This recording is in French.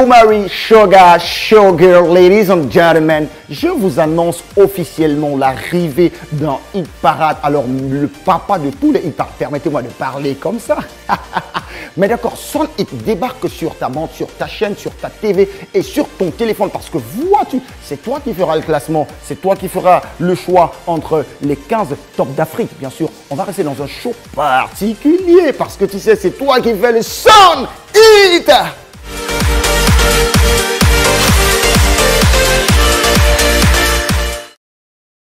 Marie, Sugar, Showgirl, ladies and gentlemen, je vous annonce officiellement l'arrivée d'un hit parade. Alors, le papa de tous les hit parades, permettez-moi de parler comme ça. Mais d'accord, son hit débarque sur ta montre, sur ta chaîne, sur ta TV et sur ton téléphone. Parce que vois-tu, c'est toi qui feras le classement, c'est toi qui feras le choix entre les 15 tops d'Afrique. Bien sûr, on va rester dans un show particulier parce que tu sais, c'est toi qui fais le son hit.